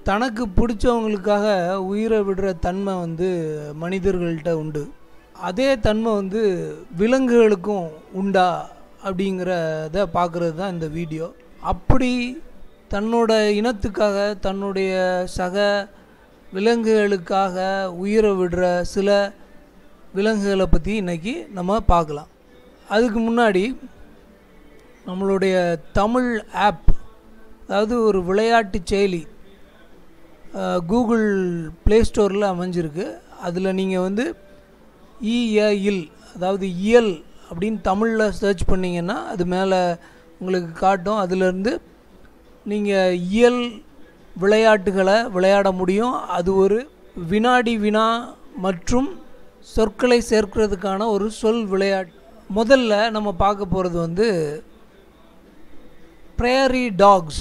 தனக்கு பிடிச்சவங்களுக்காக உயிரை விடுற தன்மை வந்து மனிதர்கள்ட்ட உண்டு. அதே தன்மை வந்து விலங்குகளுக்கும் உண்டா அப்படிங்கிறத பார்க்குறது தான் இந்த வீடியோ. அப்படி தன்னோட இனத்துக்காக தன்னுடைய சக விலங்குகளுக்காக உயிரை விடுற சில விலங்குகளை பற்றி இன்றைக்கி நம்ம பார்க்கலாம். அதுக்கு முன்னாடி நம்மளுடைய தமிழ் ஆப், அதாவது ஒரு விளையாட்டு செயலி கூகுள் ப்ளே ஸ்டோரில் அமைஞ்சிருக்கு. அதில் நீங்கள் வந்து இயல், அதாவது இயல் அப்படின்னு தமிழில் சர்ச் பண்ணிங்கன்னா அது மேலே உங்களுக்கு காட்டும். அதிலேருந்து நீங்கள் இயல் விளையாட்டுகளை விளையாட முடியும். அது ஒரு வினாடி வினா மற்றும் சொற்களை சேர்க்கிறதுக்கான ஒரு சொல் விளையாட்டு. முதல்ல நம்ம பார்க்க போகிறது வந்து பிரேரி டாக்ஸ்.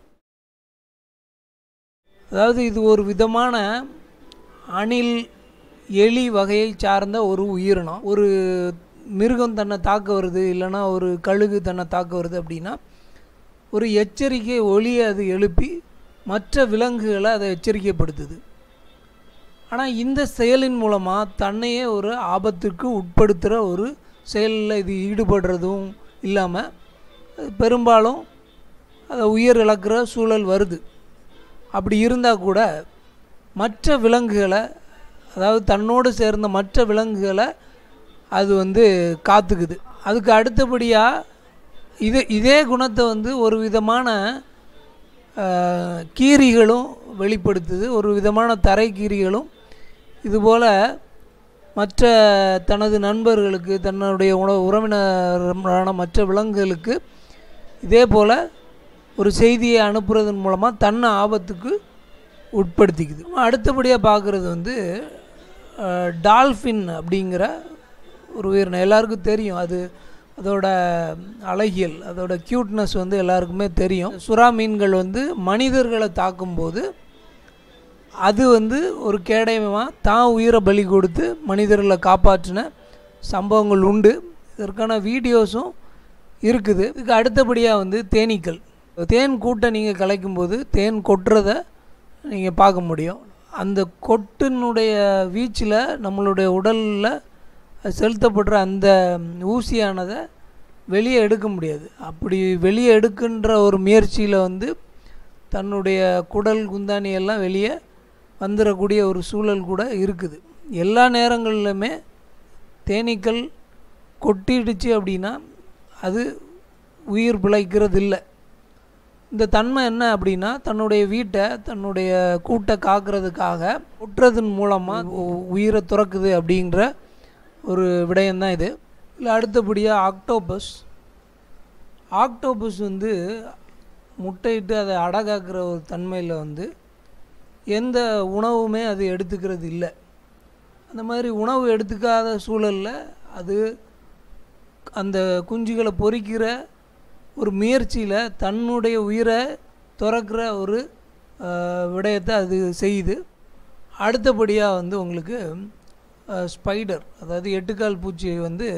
அதாவது இது ஒரு விதமான அணில் எலி வகையை சார்ந்த ஒரு உயிரினம். ஒரு மிருகம் தன்னை தாக்க வருது, இல்லைன்னா ஒரு கழுகு தன்னை தாக்க வருது அப்படின்னா ஒரு எச்சரிக்கை ஒலியை அது எழுப்பி மற்ற விலங்குகளை அதை எச்சரிக்கைப்படுத்துது. ஆனால் இந்த செயலின் மூலமாக தன்னையே ஒரு ஆபத்துக்கு உட்படுத்துகிற ஒரு செயலில் இது ஈடுபடுறதும் இல்லாமல் பெரும்பாலும் அதை உயிர் இழக்கிற சூழல் வருது. அப்படி இருந்தால் கூட மற்ற விலங்குகளை, அதாவது தன்னோடு சேர்ந்த மற்ற விலங்குகளை அது வந்து காத்துக்குது. அதுக்கு அடுத்தபடியாக இதே குணத்தை வந்து ஒரு விதமான கீரிகளும் வெளிப்படுத்துது. ஒரு விதமான தரை கீரிகளும் இதுபோல் மற்ற தனது நண்பர்களுக்கு, தன்னுடைய உறவினரான மற்ற விலங்குகளுக்கு இதே போல் ஒரு செய்தியை அனுப்புறதன் மூலமாக தன்னை ஆபத்துக்கு உட்படுத்திக்குது. அடுத்தபடியாக பார்க்குறது வந்து டால்ஃபின் அப்படிங்கிற ஒரு உயிரினம். எல்லாருக்கும் தெரியும், அதோட அழகியல், அதோட க்யூட்னஸ் வந்து எல்லாருக்குமே தெரியும். சுறா மீன்கள் வந்து மனிதர்களை தாக்கும்போது அது வந்து ஒரு கேடயமாக தான் உயிரை பலி கொடுத்து மனிதர்களை காப்பாற்றின சம்பவங்கள் உண்டு. இதற்கான வீடியோஸும் இருக்குது. இதுக்கு அடுத்தபடியாக வந்து தேனீக்கள். தேன் கூட்டை நீங்கள் கலைக்கும்போது தேன் கொட்டுறதை நீங்கள் பார்க்க முடியும். அந்த கொட்டினுடைய வீச்சில் நம்மளுடைய உடலில் செலுத்தப்படுற அந்த ஊசியானதை வெளியே எடுக்க முடியாது. அப்படி வெளியே எடுக்கின்ற ஒரு முயற்சியில் வந்து தன்னுடைய குடல் குந்தாணியெல்லாம் வெளியே வந்துடக்கூடிய ஒரு சூழல் கூட இருக்குது. எல்லா நேரங்களிலுமே தேனீக்கள் கொட்டிடுச்சு அப்படின்னா அது உயிர் பிழைக்கிறது இல்லை. இந்த தன்மை என்ன அப்படின்னா, தன்னுடைய வீட்டை, தன்னுடைய கூட்டை காக்கிறதுக்காக கொட்டுறதன் மூலமாக உயிரை துறக்குது அப்படிங்கிற ஒரு விடயம்தான் இது. இல்லை அடுத்தபடியாக ஆக்டோபஸ் வந்து முட்டையிட்டு அதை அடகாக்கிற ஒரு தன்மையில் வந்து எந்த உணவுமே அது எடுத்துக்கிறது இல்லை. அந்த மாதிரி உணவு எடுத்துக்காத சூழலில் அது அந்த குஞ்சுகளை பொறிக்கிற ஒரு முயற்சியில் தன்னுடைய உயிரை துறக்கிற ஒரு விடயத்தை அது செய்யுது. அடுத்தபடியாக வந்து உங்களுக்கு ஸ்பைடர், அதாவது எட்டுக்கால் பூச்சி வந்து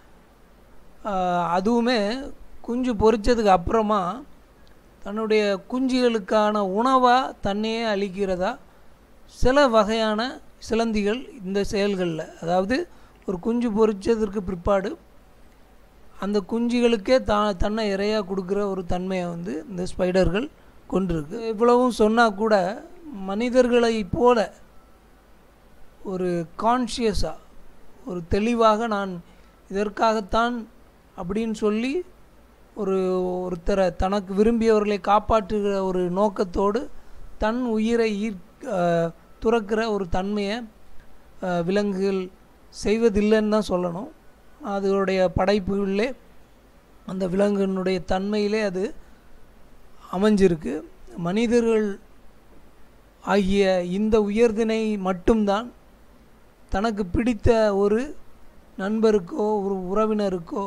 அதுவுமே குஞ்சு பொறிச்சதுக்கு அப்புறமா தன்னுடைய குஞ்சுகளுக்கான உணவாக தன்னையே அளிக்கிறதா சில வகையான சிலந்திகள் இந்த செயல்களில், அதாவது ஒரு குஞ்சு பொறிச்சதற்கு பிற்பாடு அந்த குஞ்சுகளுக்கே தன்னை இறையாக கொடுக்குற ஒரு தன்மையை வந்து இந்த ஸ்பைடர்கள் கொண்டிருக்கு. இவ்வளவும் சொன்னால் கூட மனிதர்களை போல ஒரு கான்ஷியஸாக, ஒரு தெளிவாக நான் இதற்காகத்தான் அப்படின்னு சொல்லி ஒருத்தரை தனக்கு விரும்பியவர்களை காப்பாற்றுகிற ஒரு நோக்கத்தோடு தன் உயிரை துறக்கிற ஒரு தன்மையை விலங்குகள் செய்வதில்லைன்னு தான் சொல்லணும். அதனுடைய படைப்புகளிலே அந்த விலங்கினுடைய தன்மையிலே அது அமைஞ்சிருக்கு. மனிதர்கள் ஆகிய இந்த உயர்தினை மட்டும்தான் தனக்கு பிடித்த ஒரு நண்பருக்கோ ஒரு உறவினருக்கோ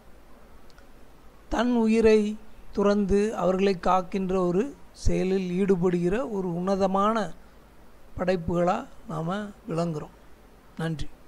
தன் உயிரை துறந்து அவர்களை காக்கின்ற ஒரு செயலில் ஈடுபடுகிற ஒரு உன்னதமான படைப்புகளாக நாம் விளங்குகிறோம். நன்றி.